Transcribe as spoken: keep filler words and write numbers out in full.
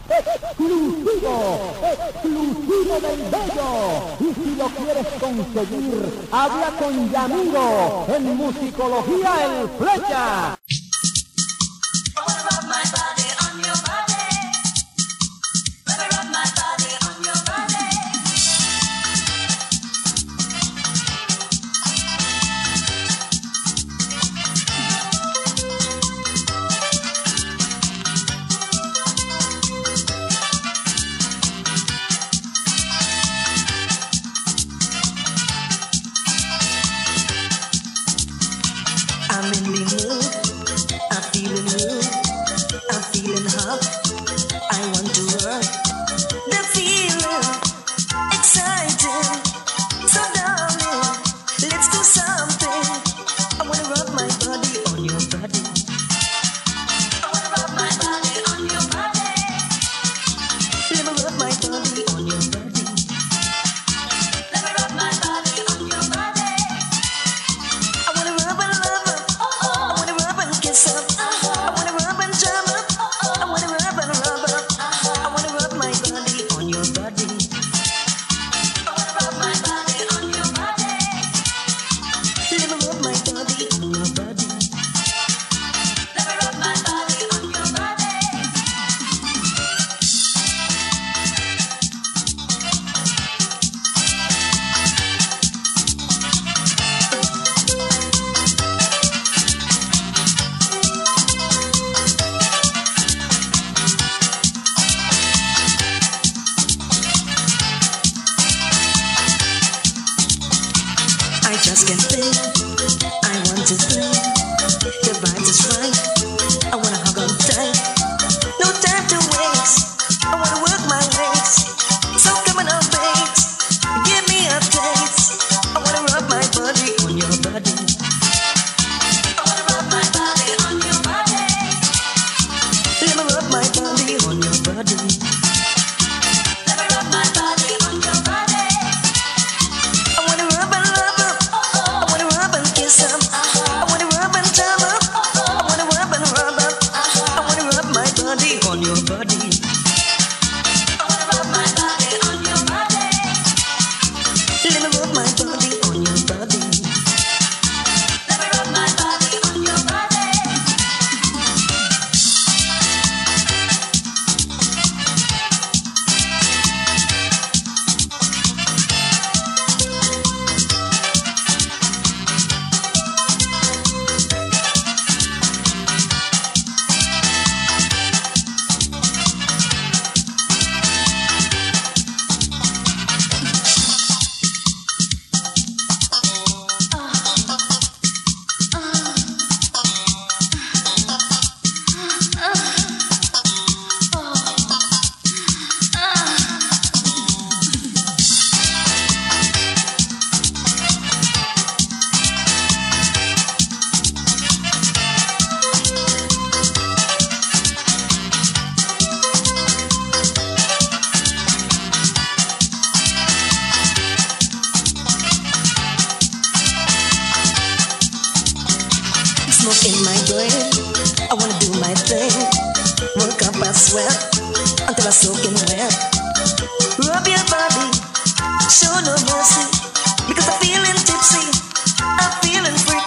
exclusivo, exclusivo del bello. Y si lo quieres conseguir, habla con Yamiro en Musicología El Flecha. I'm in the mood, I'm feeling good, I'm feeling hot, I want to work, the feeling, exciting, so darling, let's do something, I wanna rub my body on your body, I wanna rub my body on your body, let me rub my body on your body, let me rub my body on your body, I wanna rub and love. Kiss up. I wanna rub and jam up. I wanna rub and rub up. I wanna rub my body on your body. I wanna rub my body on your body. Let me rub my body on your body. Let me rub my body on your body. I just can't think, I want to play, the vibe is right, I wanna hug on tight, no time to waste, I wanna work my ways, so come on up babes, give me a taste, I wanna rub my body on your body, I wanna rub my body on your body, let me rub my body on your body, let me rub my body on your body, I wanna rub and love up. I wanna rub and kiss up. I wanna rub and jam up. I wanna rub and rub up. I wanna rub my body on your body. I wanna rub my body on your body. Let me rub my body on your body. Let me rub my body on your body. Smoke in my brain, I wanna do my thing. Work up I sweat until I soak in wet. Rub your body, show no mercy, because I'm feeling tipsy, I'm feeling free.